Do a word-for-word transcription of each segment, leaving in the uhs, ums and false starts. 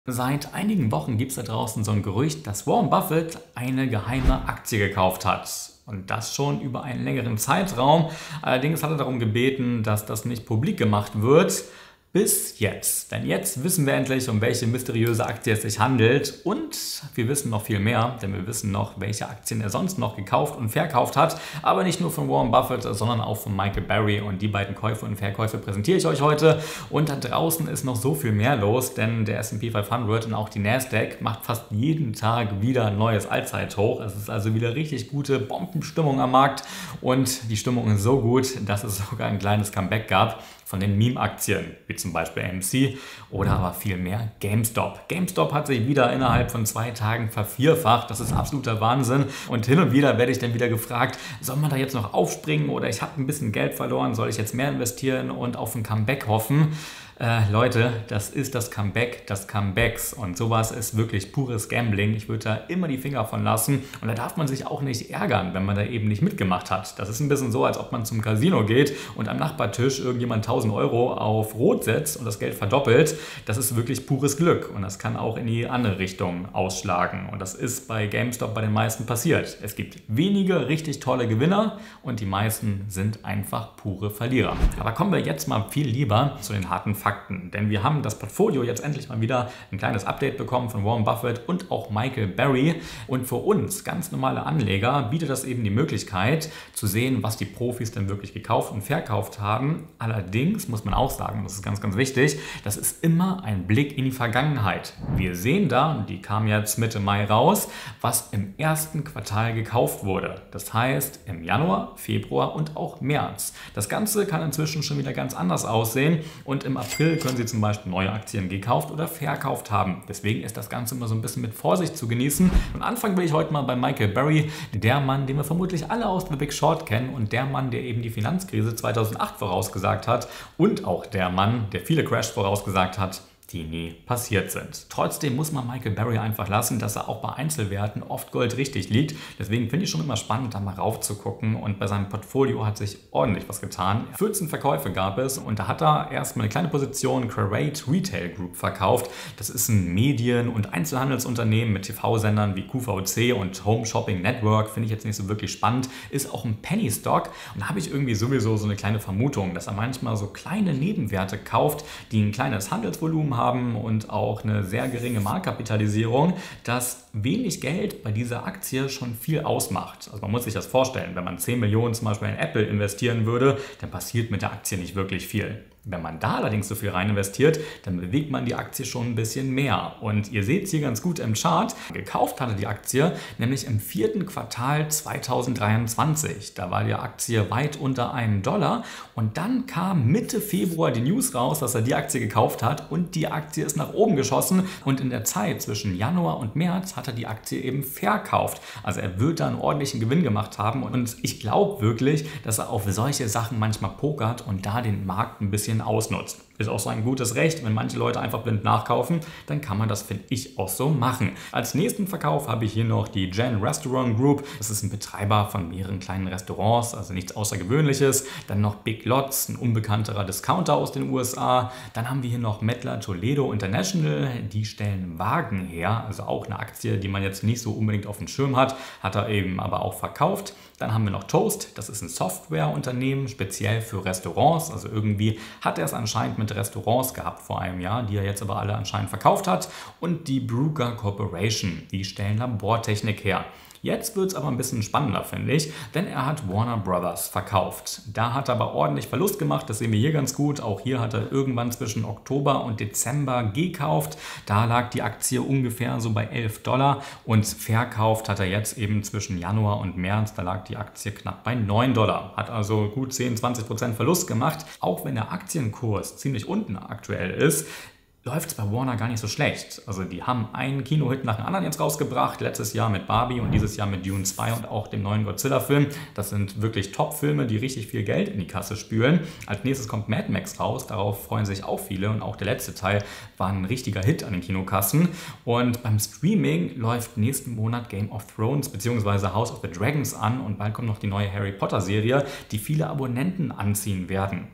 Seit einigen Wochen gibt es da draußen so ein Gerücht, dass Warren Buffett eine geheime Aktie gekauft hat. Und das schon über einen längeren Zeitraum. Allerdings hat er darum gebeten, dass das nicht publik gemacht wird. Bis jetzt. Denn jetzt wissen wir endlich, um welche mysteriöse Aktie es sich handelt. Und wir wissen noch viel mehr, denn wir wissen noch, welche Aktien er sonst noch gekauft und verkauft hat. Aber nicht nur von Warren Buffett, sondern auch von Michael Burry. Und die beiden Käufe und Verkäufe präsentiere ich euch heute. Und da draußen ist noch so viel mehr los, denn der S and P fünfhundert und auch die Nasdaq macht fast jeden Tag wieder ein neues Allzeithoch. Es ist also wieder richtig gute Bombenstimmung am Markt. Und die Stimmung ist so gut, dass es sogar ein kleines Comeback gab von den Meme-Aktien, wie zum Beispiel A M C oder aber viel mehr GameStop. GameStop hat sich wieder innerhalb von zwei Tagen vervierfacht. Das ist absoluter Wahnsinn. Und hin und wieder werde ich dann wieder gefragt, soll man da jetzt noch aufspringen oder ich habe ein bisschen Geld verloren, soll ich jetzt mehr investieren und auf ein Comeback hoffen? Äh, Leute, das ist das Comeback des Comebacks und sowas ist wirklich pures Gambling. Ich würde da immer die Finger von lassen und da darf man sich auch nicht ärgern, wenn man da eben nicht mitgemacht hat. Das ist ein bisschen so, als ob man zum Casino geht und am Nachbartisch irgendjemand tausend Euro auf Rot setzt und das Geld verdoppelt. Das ist wirklich pures Glück und das kann auch in die andere Richtung ausschlagen und das ist bei GameStop bei den meisten passiert. Es gibt wenige richtig tolle Gewinner und die meisten sind einfach pure Verlierer. Aber kommen wir jetzt mal viel lieber zu den harten Fakten. Denn wir haben das Portfolio jetzt endlich mal wieder ein kleines Update bekommen von Warren Buffett und auch Michael Burry. Und für uns ganz normale Anleger bietet das eben die Möglichkeit zu sehen, was die Profis denn wirklich gekauft und verkauft haben. Allerdings muss man auch sagen, das ist ganz, ganz wichtig, das ist immer ein Blick in die Vergangenheit. Wir sehen da, und die kam jetzt Mitte Mai raus, was im ersten Quartal gekauft wurde. Das heißt im Januar, Februar und auch März. Das Ganze kann inzwischen schon wieder ganz anders aussehen und im April können Sie zum Beispiel neue Aktien gekauft oder verkauft haben. Deswegen ist das Ganze immer so ein bisschen mit Vorsicht zu genießen. Und anfangen will ich heute mal bei Michael Burry, der Mann, den wir vermutlich alle aus The Big Short kennen und der Mann, der eben die Finanzkrise zweitausendacht vorausgesagt hat und auch der Mann, der viele Crashs vorausgesagt hat, die nie passiert sind. Trotzdem muss man Michael Burry einfach lassen, dass er auch bei Einzelwerten oft Gold richtig liegt. Deswegen finde ich schon immer spannend, da mal rauf zu gucken und bei seinem Portfolio hat sich ordentlich was getan. vierzehn Verkäufe gab es und da hat er erstmal eine kleine Position Qarate Retail Group verkauft. Das ist ein Medien- und Einzelhandelsunternehmen mit T V-Sendern wie Q V C und Home Shopping Network. Finde ich jetzt nicht so wirklich spannend. Ist auch ein Penny Stock und da habe ich irgendwie sowieso so eine kleine Vermutung, dass er manchmal so kleine Nebenwerte kauft, die ein kleines Handelsvolumen haben haben und auch eine sehr geringe Marktkapitalisierung, dass wenig Geld bei dieser Aktie schon viel ausmacht. Also man muss sich das vorstellen, wenn man zehn Millionen zum Beispiel in Apple investieren würde, dann passiert mit der Aktie nicht wirklich viel. Wenn man da allerdings so viel rein investiert, dann bewegt man die Aktie schon ein bisschen mehr. Und ihr seht es hier ganz gut im Chart, gekauft hatte die Aktie nämlich im vierten Quartal zweitausenddreiundzwanzig. Da war die Aktie weit unter einem Dollar und dann kam Mitte Februar die News raus, dass er die Aktie gekauft hat und die Aktie ist nach oben geschossen und in der Zeit zwischen Januar und März hat er die Aktie eben verkauft. Also er wird da einen ordentlichen Gewinn gemacht haben und ich glaube wirklich, dass er auf solche Sachen manchmal pokert und da den Markt ein bisschen ausnutzt. Ist auch so ein gutes Recht, wenn manche Leute einfach blind nachkaufen, dann kann man das, finde ich, auch so machen. Als nächsten Verkauf habe ich hier noch die Gen Restaurant Group. Das ist ein Betreiber von mehreren kleinen Restaurants, also nichts Außergewöhnliches. Dann noch Big Lots, ein unbekannterer Discounter aus den U S A. Dann haben wir hier noch Mettler Toledo International. Die stellen Wagen her, also auch eine Aktie, die man jetzt nicht so unbedingt auf dem Schirm hat, hat er eben aber auch verkauft. Dann haben wir noch Toast, das ist ein Softwareunternehmen, speziell für Restaurants. Also irgendwie hat er es anscheinend mit Restaurants gehabt vor einem Jahr, die er jetzt aber alle anscheinend verkauft hat. Und die Bruker Corporation, die stellen Labortechnik her. Jetzt wird es aber ein bisschen spannender, finde ich, denn er hat Warner Brothers verkauft. Da hat er aber ordentlich Verlust gemacht, das sehen wir hier ganz gut. Auch hier hat er irgendwann zwischen Oktober und Dezember gekauft. Da lag die Aktie ungefähr so bei elf Dollar und verkauft hat er jetzt eben zwischen Januar und März. Da lag die Aktie knapp bei neun Dollar. Hat also gut zehn, zwanzig Prozent Verlust gemacht. Auch wenn der Aktienkurs ziemlich unten aktuell ist, läuft es bei Warner gar nicht so schlecht. Also die haben einen Kinohit nach dem anderen jetzt rausgebracht. Letztes Jahr mit Barbie und dieses Jahr mit Dune zwei und auch dem neuen Godzilla-Film. Das sind wirklich Top-Filme, die richtig viel Geld in die Kasse spülen. Als nächstes kommt Mad Max raus. Darauf freuen sich auch viele. Und auch der letzte Teil war ein richtiger Hit an den Kinokassen. Und beim Streaming läuft nächsten Monat Game of Thrones bzw. House of the Dragons an. Und bald kommt noch die neue Harry Potter-Serie, die viele Abonnenten anziehen werden.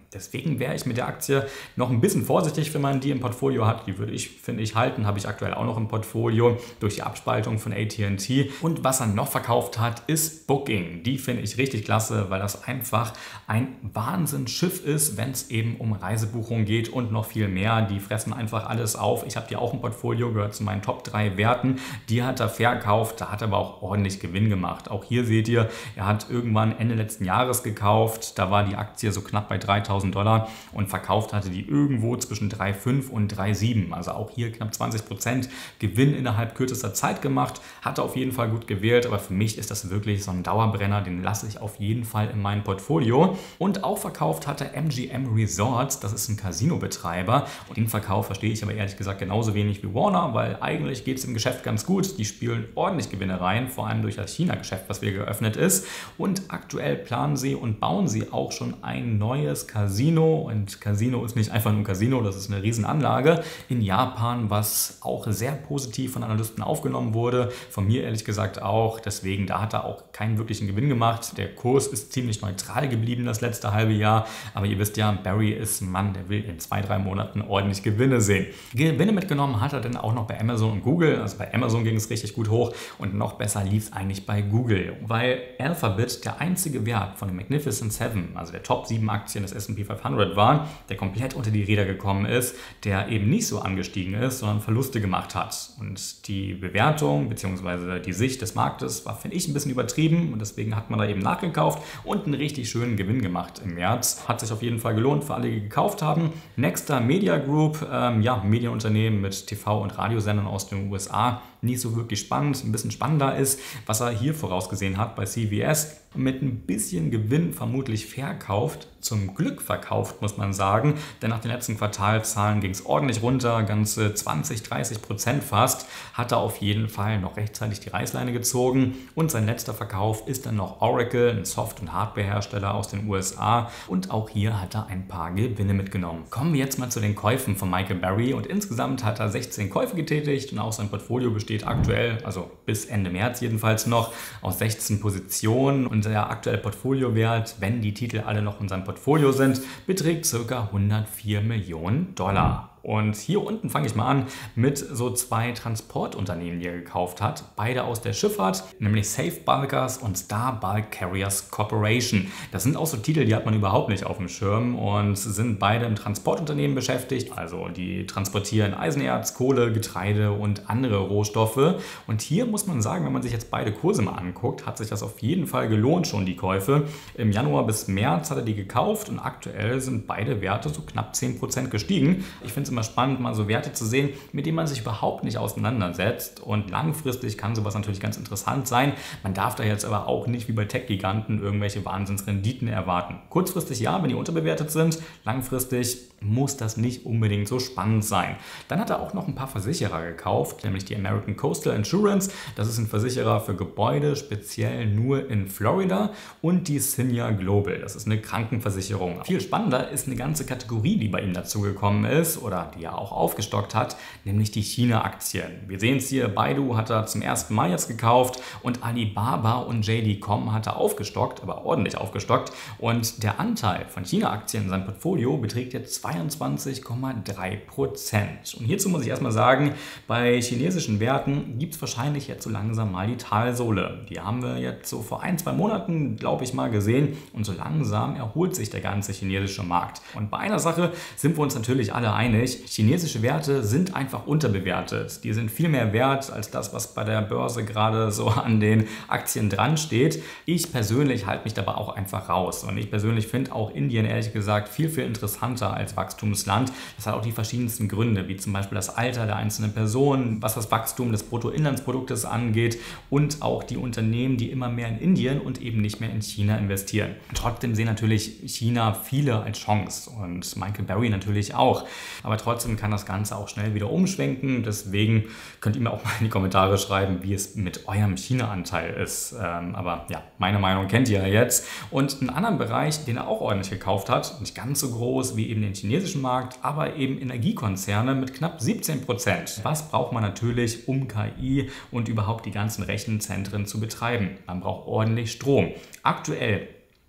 Deswegen wäre ich mit der Aktie noch ein bisschen vorsichtig, wenn man die im Portfolio hat. Die würde ich, finde ich, halten, habe ich aktuell auch noch im Portfolio durch die Abspaltung von A T and T. Und was er noch verkauft hat, ist Booking. Die finde ich richtig klasse, weil das einfach ein Wahnsinnsschiff ist, wenn es eben um Reisebuchungen geht und noch viel mehr. Die fressen einfach alles auf. Ich habe die auch im Portfolio, gehört zu meinen Top drei Werten. Die hat er verkauft, da hat er aber auch ordentlich Gewinn gemacht. Auch hier seht ihr, er hat irgendwann Ende letzten Jahres gekauft. Da war die Aktie so knapp bei dreitausend Dollar und verkauft hatte die irgendwo zwischen drei Komma fünf und drei Komma sieben. Also auch hier knapp zwanzig Prozent Gewinn innerhalb kürzester Zeit gemacht. Hatte auf jeden Fall gut gewählt, aber für mich ist das wirklich so ein Dauerbrenner. Den lasse ich auf jeden Fall in meinem Portfolio. Und auch verkauft hatte M G M Resorts, das ist ein Casino-Betreiber. Und den Verkauf verstehe ich aber ehrlich gesagt genauso wenig wie Warner, weil eigentlich geht es im Geschäft ganz gut. Die spielen ordentlich Gewinne rein, vor allem durch das China-Geschäft, was wieder geöffnet ist. Und aktuell planen sie und bauen sie auch schon ein neues Casino. Casino und Casino ist nicht einfach nur ein Casino, das ist eine Riesenanlage in Japan, was auch sehr positiv von Analysten aufgenommen wurde, von mir ehrlich gesagt auch, deswegen da hat er auch keinen wirklichen Gewinn gemacht. Der Kurs ist ziemlich neutral geblieben das letzte halbe Jahr, aber ihr wisst ja, Barry ist ein Mann, der will in zwei, drei Monaten ordentlich Gewinne sehen. Gewinne mitgenommen hat er dann auch noch bei Amazon und Google, also bei Amazon ging es richtig gut hoch und noch besser lief es eigentlich bei Google, weil Alphabet der einzige Wert von den Magnificent Seven, also der Top sieben Aktien des S und P fünfhundert war, der komplett unter die Räder gekommen ist, der eben nicht so angestiegen ist, sondern Verluste gemacht hat. Und die Bewertung bzw. die Sicht des Marktes war, finde ich, ein bisschen übertrieben und deswegen hat man da eben nachgekauft und einen richtig schönen Gewinn gemacht im März. Hat sich auf jeden Fall gelohnt für alle, die gekauft haben. Nexstar Media Group, ähm, ja, Medienunternehmen mit T V- und Radiosendern aus den U S A. Nicht so wirklich spannend, ein bisschen spannender ist, was er hier vorausgesehen hat bei C V S. Mit ein bisschen Gewinn vermutlich verkauft, zum Glück verkauft, muss man sagen, denn nach den letzten Quartalzahlen ging es ordentlich runter, ganze zwanzig, dreißig Prozent fast, hat er auf jeden Fall noch rechtzeitig die Reißleine gezogen und sein letzter Verkauf ist dann noch Oracle, ein Soft- und Hardwarehersteller aus den U S A und auch hier hat er ein paar Gewinne mitgenommen. Kommen wir jetzt mal zu den Käufen von Michael Burry und insgesamt hat er sechzehn Käufe getätigt und auch sein Portfolio besteht aktuell, also bis Ende März jedenfalls noch, aus sechzehn Positionen und der aktuelle Portfoliowert, wenn die Titel alle noch in seinem Portfolio sind, beträgt ca. hundertvier Millionen Dollar. Und hier unten fange ich mal an mit so zwei Transportunternehmen, die er gekauft hat. Beide aus der Schifffahrt, nämlich Safe Bulkers und Star Bulk Carriers Corporation. Das sind auch so Titel, die hat man überhaupt nicht auf dem Schirm und sind beide im Transportunternehmen beschäftigt. Also die transportieren Eisenerz, Kohle, Getreide und andere Rohstoffe. Und hier muss man sagen, wenn man sich jetzt beide Kurse mal anguckt, hat sich das auf jeden Fall gelohnt, schon die Käufe. Im Januar bis März hat er die gekauft und aktuell sind beide Werte so knapp zehn Prozent gestiegen. Ich finde es immer spannend, mal so Werte zu sehen, mit denen man sich überhaupt nicht auseinandersetzt und langfristig kann sowas natürlich ganz interessant sein. Man darf da jetzt aber auch nicht wie bei Tech-Giganten irgendwelche Wahnsinnsrenditen erwarten. Kurzfristig ja, wenn die unterbewertet sind, langfristig muss das nicht unbedingt so spannend sein. Dann hat er auch noch ein paar Versicherer gekauft, nämlich die American Coastal Insurance, das ist ein Versicherer für Gebäude, speziell nur in Florida und die Signia Global, das ist eine Krankenversicherung. Viel spannender ist eine ganze Kategorie, die bei ihm dazugekommen ist oder die er auch aufgestockt hat, nämlich die China-Aktien. Wir sehen es hier, Baidu hat er zum ersten Mal jetzt gekauft und Alibaba und J D Punkt com hat er aufgestockt, aber ordentlich aufgestockt und der Anteil von China-Aktien in seinem Portfolio beträgt jetzt zweiundzwanzig Komma drei Prozent. Und hierzu muss ich erstmal sagen, bei chinesischen Werten gibt es wahrscheinlich jetzt so langsam mal die Talsohle. Die haben wir jetzt so vor ein, zwei Monaten, glaube ich, mal gesehen und so langsam erholt sich der ganze chinesische Markt. Und bei einer Sache sind wir uns natürlich alle einig, chinesische Werte sind einfach unterbewertet. Die sind viel mehr wert als das, was bei der Börse gerade so an den Aktien dran steht. Ich persönlich halte mich dabei auch einfach raus und ich persönlich finde auch Indien ehrlich gesagt viel, viel interessanter als Wachstumsland. Das hat auch die verschiedensten Gründe, wie zum Beispiel das Alter der einzelnen Personen, was das Wachstum des Bruttoinlandsproduktes angeht und auch die Unternehmen, die immer mehr in Indien und eben nicht mehr in China investieren. Trotzdem sehen natürlich China viele als Chance und Michael Burry natürlich auch. Aber trotzdem kann das Ganze auch schnell wieder umschwenken. Deswegen könnt ihr mir auch mal in die Kommentare schreiben, wie es mit eurem China-Anteil ist. Ähm, aber ja, meine Meinung kennt ihr ja jetzt. Und einen anderen Bereich, den er auch ordentlich gekauft hat, nicht ganz so groß wie eben den chinesischen Markt, aber eben Energiekonzerne mit knapp siebzehn Prozent. Was braucht man natürlich, um K I und überhaupt die ganzen Rechenzentren zu betreiben? Man braucht ordentlich Strom. Aktuell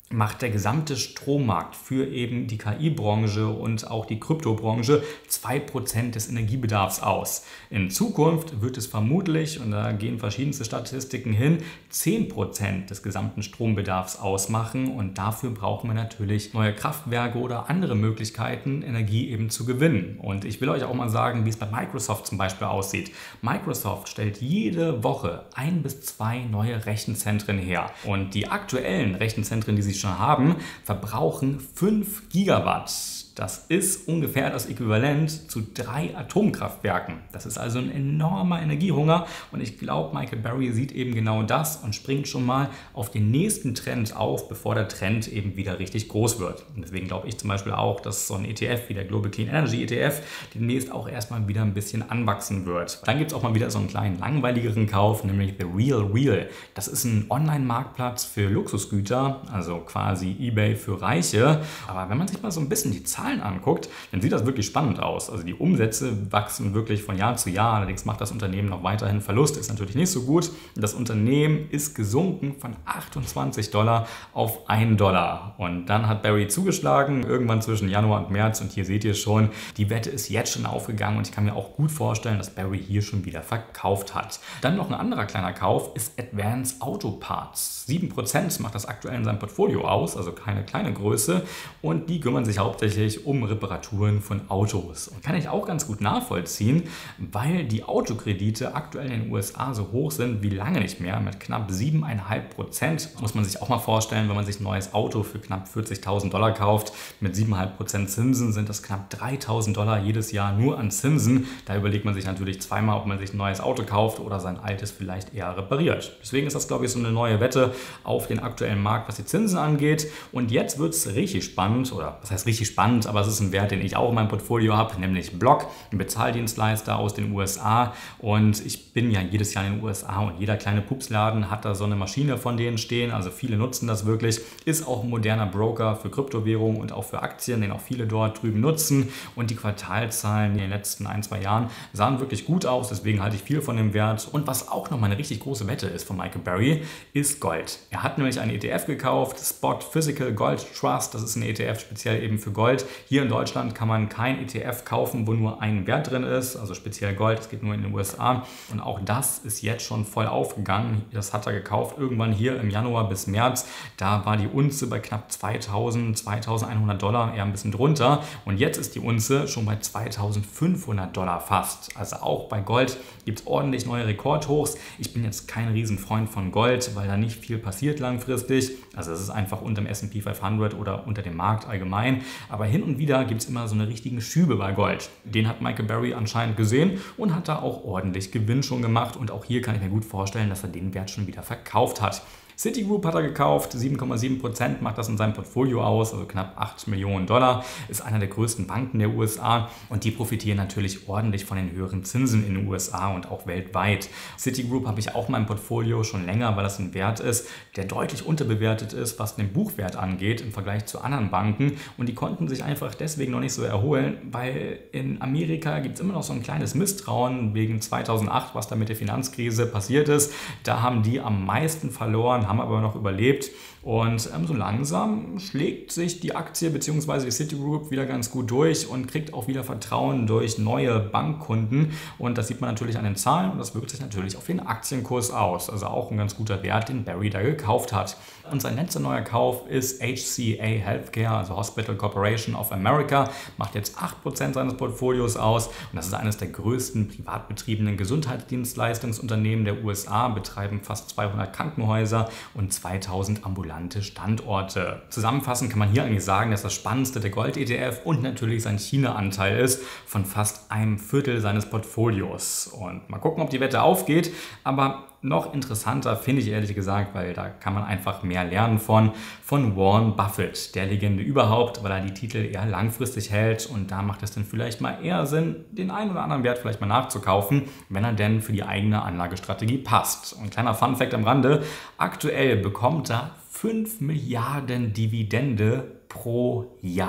macht der gesamte Strommarkt für eben die K I-Branche und auch die Kryptobranche zwei Prozent des Energiebedarfs aus. In Zukunft wird es vermutlich, und da gehen verschiedenste Statistiken hin, zehn Prozent des gesamten Strombedarfs ausmachen, und dafür brauchen wir natürlich neue Kraftwerke oder andere Möglichkeiten, Energie eben zu gewinnen. Und ich will euch auch mal sagen, wie es bei Microsoft zum Beispiel aussieht. Microsoft stellt jede Woche ein bis zwei neue Rechenzentren her, und die aktuellen Rechenzentren, die sie schon haben, verbrauchen fünf Gigawatt. Das ist ungefähr das Äquivalent zu drei Atomkraftwerken. Das ist also ein enormer Energiehunger, und ich glaube, Michael Burry sieht eben genau das und springt schon mal auf den nächsten Trend auf, bevor der Trend eben wieder richtig groß wird. Und deswegen glaube ich zum Beispiel auch, dass so ein E T F wie der Global Clean Energy E T F demnächst auch erstmal wieder ein bisschen anwachsen wird. Dann gibt es auch mal wieder so einen kleinen langweiligeren Kauf, nämlich The Real Real. Das ist ein Online-Marktplatz für Luxusgüter, also quasi eBay für Reiche. Aber wenn man sich mal so ein bisschen die Zahlen anguckt, dann sieht das wirklich spannend aus. Also die Umsätze wachsen wirklich von Jahr zu Jahr, allerdings macht das Unternehmen noch weiterhin Verlust, ist natürlich nicht so gut. Das Unternehmen ist gesunken von achtundzwanzig Dollar auf einen Dollar. Und dann hat Burry zugeschlagen, irgendwann zwischen Januar und März, und hier seht ihr schon, die Wette ist jetzt schon aufgegangen, und ich kann mir auch gut vorstellen, dass Burry hier schon wieder verkauft hat. Dann noch ein anderer kleiner Kauf ist Advance Auto Parts. sieben Prozent macht das aktuell in seinem Portfolio aus, also keine kleine Größe, und die kümmern sich hauptsächlich um Reparaturen von Autos. Und kann ich auch ganz gut nachvollziehen, weil die Autokredite aktuell in den U S A so hoch sind wie lange nicht mehr, mit knapp sieben Komma fünf Prozent. Muss man sich auch mal vorstellen, wenn man sich ein neues Auto für knapp vierzigtausend Dollar kauft, mit sieben Komma fünf Prozent Zinsen sind das knapp dreitausend Dollar jedes Jahr nur an Zinsen. Da überlegt man sich natürlich zweimal, ob man sich ein neues Auto kauft oder sein altes vielleicht eher repariert. Deswegen ist das, glaube ich, so eine neue Wette auf den aktuellen Markt, was die Zinsen angeht. Und jetzt wird es richtig spannend, oder was heißt richtig spannend, aber es ist ein Wert, den ich auch in meinem Portfolio habe, nämlich Block, ein Bezahldienstleister aus den U S A. Und ich bin ja jedes Jahr in den U S A, und jeder kleine Pupsladen hat da so eine Maschine von denen stehen. Also viele nutzen das wirklich. Ist auch ein moderner Broker für Kryptowährungen und auch für Aktien, den auch viele dort drüben nutzen. Und die Quartalzahlen in den letzten ein, zwei Jahren sahen wirklich gut aus. Deswegen halte ich viel von dem Wert. Und was auch noch mal eine richtig große Wette ist von Michael Burry, ist Gold. Er hat nämlich einen E T F gekauft, Spot Physical Gold Trust. Das ist ein E T F speziell eben für Gold. Hier in Deutschland kann man kein E T F kaufen, wo nur ein Wert drin ist, also speziell Gold, das geht nur in den U S A. Und auch das ist jetzt schon voll aufgegangen. Das hat er gekauft irgendwann hier im Januar bis März. Da war die Unze bei knapp zweitausend, zweitausendeinhundert Dollar, eher ein bisschen drunter. Und jetzt ist die Unze schon bei zweitausendfünfhundert Dollar fast. Also auch bei Gold gibt es ordentlich neue Rekordhochs. Ich bin jetzt kein Riesenfreund von Gold, weil da nicht viel passiert langfristig. Also es ist einfach unter dem S und P fünfhundert oder unter dem Markt allgemein. Aber hin und wieder gibt es immer so eine richtigen Schübe bei Gold. Den hat Michael Burry anscheinend gesehen und hat da auch ordentlich Gewinn schon gemacht. Und auch hier kann ich mir gut vorstellen, dass er den Wert schon wieder verkauft hat. Citigroup hat er gekauft, sieben Komma sieben Prozent macht das in seinem Portfolio aus, also knapp acht Millionen Dollar, ist einer der größten Banken der U S A, und die profitieren natürlich ordentlich von den höheren Zinsen in den U S A und auch weltweit. Citigroup habe ich auch in meinem Portfolio schon länger, weil das ein Wert ist, der deutlich unterbewertet ist, was den Buchwert angeht im Vergleich zu anderen Banken, und die konnten sich einfach deswegen noch nicht so erholen, weil in Amerika gibt es immer noch so ein kleines Misstrauen wegen zweitausendacht, was da mit der Finanzkrise passiert ist. Da haben die am meisten verloren, haben aber noch überlebt, und ähm, so langsam schlägt sich die Aktie bzw. die Citigroup wieder ganz gut durch und kriegt auch wieder Vertrauen durch neue Bankkunden, und das sieht man natürlich an den Zahlen, und das wirkt sich natürlich auf den Aktienkurs aus. Also auch ein ganz guter Wert, den Burry da gekauft hat. Und sein letzter neuer Kauf ist H C A Healthcare, also Hospital Corporation of America, macht jetzt acht Prozent seines Portfolios aus, und das ist eines der größten privat betriebenen Gesundheitsdienstleistungsunternehmen der U S A, betreiben fast zweihundert Krankenhäuser und zweitausend ambulante Standorte. Zusammenfassend kann man hier eigentlich sagen, dass das Spannendste der Gold-E T F und natürlich sein China-Anteil ist von fast einem Viertel seines Portfolios. Und mal gucken, ob die Wette aufgeht, aber noch interessanter finde ich ehrlich gesagt, weil da kann man einfach mehr lernen von, von Warren Buffett, der Legende überhaupt, weil er die Titel eher langfristig hält, und da macht es dann vielleicht mal eher Sinn, den einen oder anderen Wert vielleicht mal nachzukaufen, wenn er denn für die eigene Anlagestrategie passt. Und ein kleiner Funfact am Rande, aktuell bekommt er fünf Milliarden Dividende pro Jahr.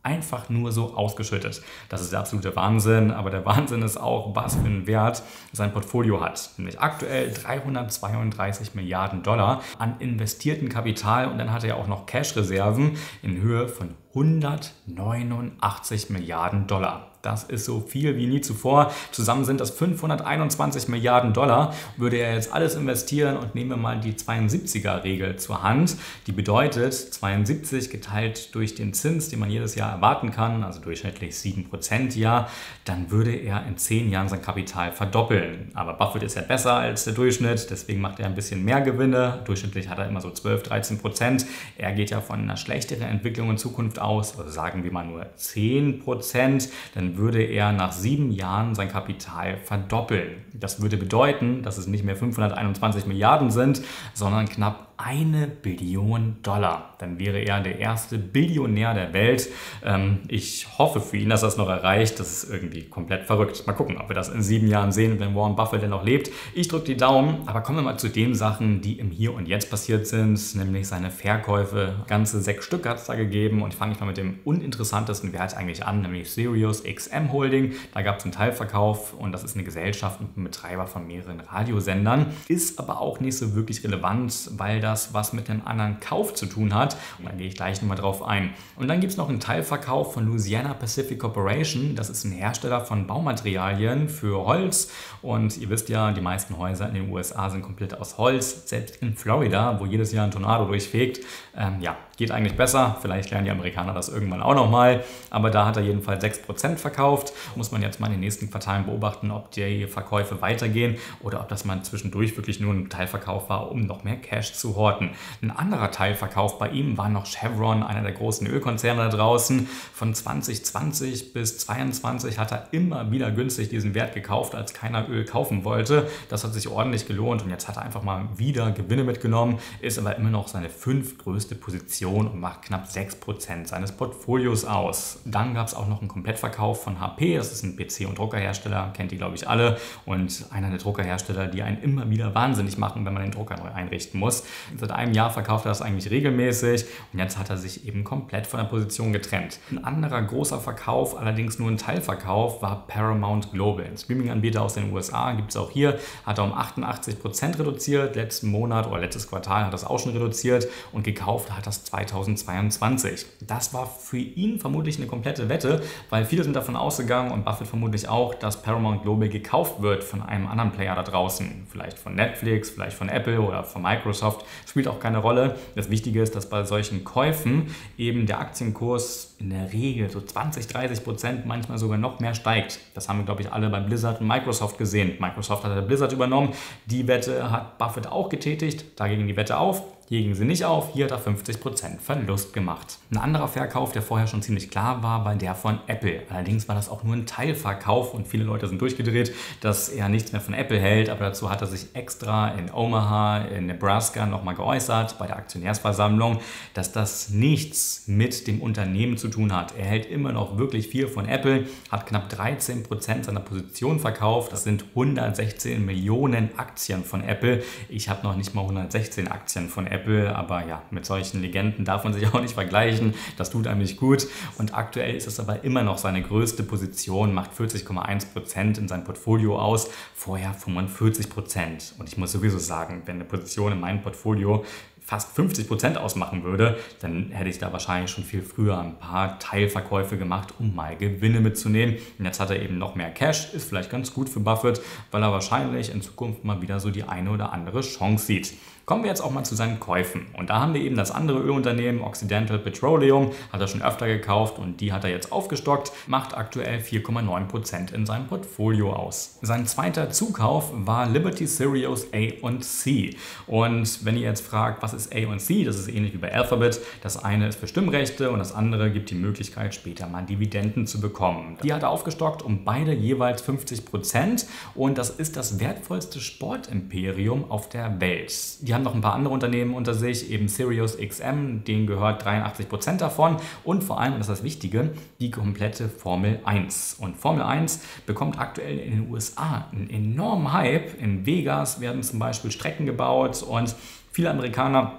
einfach nur so ausgeschüttet. Das ist der absolute Wahnsinn, aber der Wahnsinn ist auch, was für einen Wert sein Portfolio hat. Nämlich aktuell dreihundertzweiunddreißig Milliarden Dollar an investiertem Kapital und dann hat er ja auch noch Cash-Reserven in Höhe von hundertneunundachtzig Milliarden Dollar. Das ist so viel wie nie zuvor. Zusammen sind das fünfhunderteinundzwanzig Milliarden Dollar. Würde er jetzt alles investieren und nehmen wir mal die zweiundsiebziger-Regel zur Hand. Die bedeutet zweiundsiebzig geteilt durch den Zins, den man jedes Jahr erwarten kann, also durchschnittlich sieben Prozent Jahr, dann würde er in zehn Jahren sein Kapital verdoppeln. Aber Buffett ist ja besser als der Durchschnitt, deswegen macht er ein bisschen mehr Gewinne. Durchschnittlich hat er immer so zwölf, dreizehn Prozent. Er geht ja von einer schlechteren Entwicklung in Zukunft aus, also sagen wir mal nur zehn Prozent, dann würde er nach sieben Jahren sein Kapital verdoppeln. Das würde bedeuten, dass es nicht mehr fünfhunderteinundzwanzig Milliarden sind, sondern knapp eine Billion Dollar. Dann wäre er der erste Billionär der Welt. Ähm, ich hoffe für ihn, dass er es noch erreicht. Das ist irgendwie komplett verrückt. Mal gucken, ob wir das in sieben Jahren sehen, wenn Warren Buffett denn noch lebt. Ich drücke die Daumen, aber kommen wir mal zu den Sachen, die im Hier und Jetzt passiert sind, nämlich seine Verkäufe. Ganze sechs Stück hat es da gegeben und fange ich mal mit dem uninteressantesten Wert eigentlich an, nämlich Sirius X M Holding. Da gab es einen Teilverkauf und das ist eine Gesellschaft und ein Betreiber von mehreren Radiosendern. Ist aber auch nicht so wirklich relevant, weil das was mit einem anderen Kauf zu tun hat. Und da gehe ich gleich nochmal drauf ein. Und dann gibt es noch einen Teilverkauf von Louisiana Pacific Corporation. Das ist ein Hersteller von Baumaterialien für Holz. Und ihr wisst ja, die meisten Häuser in den U S A sind komplett aus Holz. Selbst in Florida, wo jedes Jahr ein Tornado durchfegt. Ähm, ja, geht eigentlich besser. Vielleicht lernen die Amerikaner das irgendwann auch nochmal. Aber da hat er jedenfalls sechs Prozent verkauft. Muss man jetzt mal in den nächsten Quartalen beobachten, ob die Verkäufe weitergehen oder ob das mal zwischendurch wirklich nur ein Teilverkauf war, um noch mehr Cash zu holen. Ein anderer Teilverkauf bei ihm war noch Chevron, einer der großen Ölkonzerne da draußen. Von zwanzig zwanzig bis zweiundzwanzig hat er immer wieder günstig diesen Wert gekauft, als keiner Öl kaufen wollte. Das hat sich ordentlich gelohnt und jetzt hat er einfach mal wieder Gewinne mitgenommen, ist aber immer noch seine fünftgrößte Position und macht knapp sechs Prozent seines Portfolios aus. Dann gab es auch noch einen Komplettverkauf von H P, das ist ein P C- und Druckerhersteller, kennt die glaube ich alle und einer der Druckerhersteller, die einen immer wieder wahnsinnig machen, wenn man den Drucker neu einrichten muss. Seit einem Jahr verkauft er das eigentlich regelmäßig und jetzt hat er sich eben komplett von der Position getrennt. Ein anderer großer Verkauf, allerdings nur ein Teilverkauf, war Paramount Global. Ein Streaming-Anbieter aus den U S A gibt es auch hier, hat er um achtundachtzig Prozent reduziert, letzten Monat oder letztes Quartal hat er das auch schon reduziert und gekauft hat das zweitausendzweiundzwanzig. Das war für ihn vermutlich eine komplette Wette, weil viele sind davon ausgegangen und Buffett vermutlich auch, dass Paramount Global gekauft wird von einem anderen Player da draußen. Vielleicht von Netflix, vielleicht von Apple oder von Microsoft. Spielt auch keine Rolle. Das Wichtige ist, dass bei solchen Käufen eben der Aktienkurs in der Regel so zwanzig, dreißig Prozent, manchmal sogar noch mehr steigt. Das haben wir, glaube ich, alle bei Blizzard und Microsoft gesehen. Microsoft hat Blizzard übernommen. Die Wette hat Buffett auch getätigt. Da ging die Wette auf. Hier ging sie nicht auf, hier hat er fünfzig Prozent Verlust gemacht. Ein anderer Verkauf, der vorher schon ziemlich klar war, war der von Apple. Allerdings war das auch nur ein Teilverkauf und viele Leute sind durchgedreht, dass er nichts mehr von Apple hält, aber dazu hat er sich extra in Omaha, in Nebraska nochmal geäußert bei der Aktionärsversammlung, dass das nichts mit dem Unternehmen zu tun hat. Er hält immer noch wirklich viel von Apple, hat knapp dreizehn Prozent seiner Position verkauft. Das sind hundertsechzehn Millionen Aktien von Apple. Ich habe noch nicht mal hundertsechzehn Aktien von Apple. Aber ja, mit solchen Legenden darf man sich auch nicht vergleichen. Das tut einem nicht gut. Und aktuell ist es aber immer noch seine größte Position, macht vierzig Komma eins Prozent in seinem Portfolio aus, vorher fünfundvierzig Prozent. Und ich muss sowieso sagen, wenn eine Position in meinem Portfolio fast fünfzig Prozent ausmachen würde, dann hätte ich da wahrscheinlich schon viel früher ein paar Teilverkäufe gemacht, um mal Gewinne mitzunehmen. Und jetzt hat er eben noch mehr Cash, ist vielleicht ganz gut für Buffett, weil er wahrscheinlich in Zukunft mal wieder so die eine oder andere Chance sieht. Kommen wir jetzt auch mal zu seinen Käufen. Und da haben wir eben das andere Ölunternehmen, Occidental Petroleum, hat er schon öfter gekauft und die hat er jetzt aufgestockt, macht aktuell vier Komma neun Prozent in seinem Portfolio aus. Sein zweiter Zukauf war Liberty Sirius A und C. Und wenn ihr jetzt fragt, was ist A und C, das ist ähnlich wie bei Alphabet. Das eine ist für Stimmrechte und das andere gibt die Möglichkeit, später mal Dividenden zu bekommen. Die hat er aufgestockt um beide jeweils fünfzig Prozent und das ist das wertvollste Sportimperium auf der Welt. Die haben noch ein paar andere Unternehmen unter sich, eben Sirius X M, denen gehört dreiundachtzig Prozent davon und vor allem, und das ist das Wichtige, die komplette Formel eins. Und Formel eins bekommt aktuell in den U S A einen enormen Hype. In Vegas werden zum Beispiel Strecken gebaut und viele Amerikaner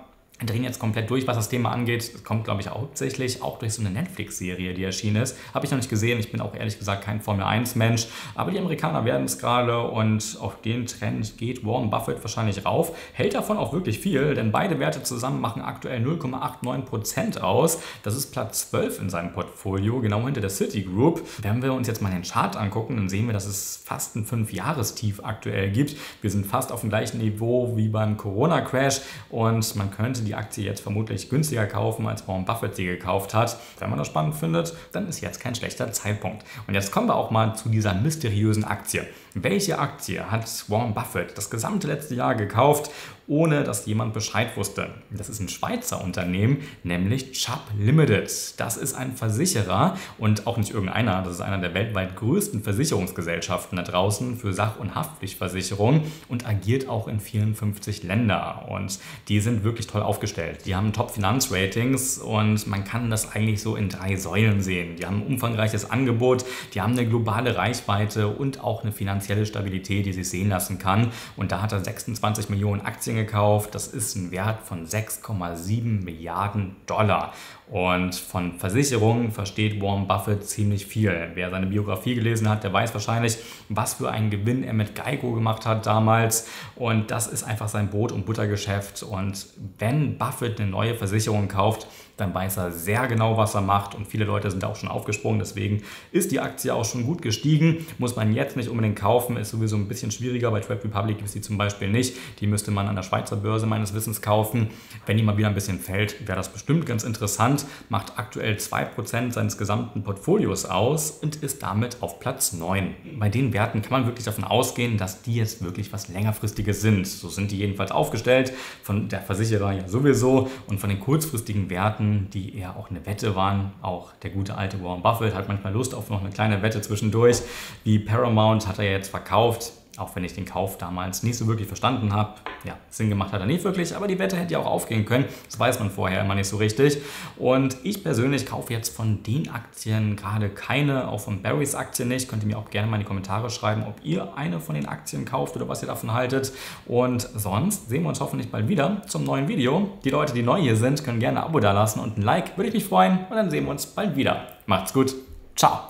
drehen jetzt komplett durch, was das Thema angeht. Es kommt, glaube ich, hauptsächlich auch durch so eine Netflix-Serie, die erschienen ist. Habe ich noch nicht gesehen. Ich bin auch ehrlich gesagt kein Formel eins Mensch. Aber die Amerikaner werden es gerade und auf den Trend geht Warren Buffett wahrscheinlich rauf. Hält davon auch wirklich viel, denn beide Werte zusammen machen aktuell null Komma neunundachtzig Prozent aus. Das ist Platz zwölf in seinem Portfolio, genau hinter der Citigroup. Wenn wir uns jetzt mal den Chart angucken, dann sehen wir, dass es fast ein fünf-Jahres-Tief aktuell gibt. Wir sind fast auf dem gleichen Niveau wie beim Corona-Crash und man könnte die Aktie jetzt vermutlich günstiger kaufen, als Warren Buffett sie gekauft hat. Wenn man das spannend findet, dann ist jetzt kein schlechter Zeitpunkt. Und jetzt kommen wir auch mal zu dieser mysteriösen Aktie. Welche Aktie hat Warren Buffett das gesamte letzte Jahr gekauft, ohne dass jemand Bescheid wusste? Das ist ein Schweizer Unternehmen, nämlich Chubb Limited. Das ist ein Versicherer und auch nicht irgendeiner. Das ist einer der weltweit größten Versicherungsgesellschaften da draußen für Sach- und Haftpflichtversicherung und agiert auch in vierundfünfzig Länder. Und die sind wirklich toll aufgestellt. Die haben Top-Finanzratings und man kann das eigentlich so in drei Säulen sehen. Die haben ein umfangreiches Angebot, die haben eine globale Reichweite und auch eine finanzielle Stabilität, die sich sehen lassen kann. Und da hat er sechsundzwanzig Millionen Aktien gekauft. Das ist ein Wert von sechs Komma sieben Milliarden Dollar. Und von Versicherungen versteht Warren Buffett ziemlich viel. Wer seine Biografie gelesen hat, der weiß wahrscheinlich, was für einen Gewinn er mit Geico gemacht hat damals. Und das ist einfach sein Brot- und Buttergeschäft. Und wenn Buffett eine neue Versicherung kauft, dann weiß er sehr genau, was er macht. Und viele Leute sind da auch schon aufgesprungen. Deswegen ist die Aktie auch schon gut gestiegen. Muss man jetzt nicht unbedingt kaufen. Ist sowieso ein bisschen schwieriger. Bei Trade Republic gibt es die zum Beispiel nicht. Die müsste man an der Schweizer Börse meines Wissens kaufen. Wenn die mal wieder ein bisschen fällt, wäre das bestimmt ganz interessant. Macht aktuell zwei Prozent seines gesamten Portfolios aus und ist damit auf Platz neun. Bei den Werten kann man wirklich davon ausgehen, dass die jetzt wirklich was längerfristiges sind. So sind die jedenfalls aufgestellt. Von der Versicherer ja sowieso und von den kurzfristigen Werten, die eher auch eine Wette waren. Auch der gute alte Warren Buffett hat manchmal Lust auf noch eine kleine Wette zwischendurch. Wie Paramount hat er jetzt verkauft. Auch wenn ich den Kauf damals nicht so wirklich verstanden habe. Ja, Sinn gemacht hat er nicht wirklich, aber die Wette hätte ja auch aufgehen können. Das weiß man vorher immer nicht so richtig. Und ich persönlich kaufe jetzt von den Aktien gerade keine, auch von Barrys Aktien nicht. Könnt ihr mir auch gerne mal in die Kommentare schreiben, ob ihr eine von den Aktien kauft oder was ihr davon haltet. Und sonst sehen wir uns hoffentlich bald wieder zum neuen Video. Die Leute, die neu hier sind, können gerne ein Abo dalassen und ein Like. Würde ich mich freuen. Und dann sehen wir uns bald wieder. Macht's gut. Ciao.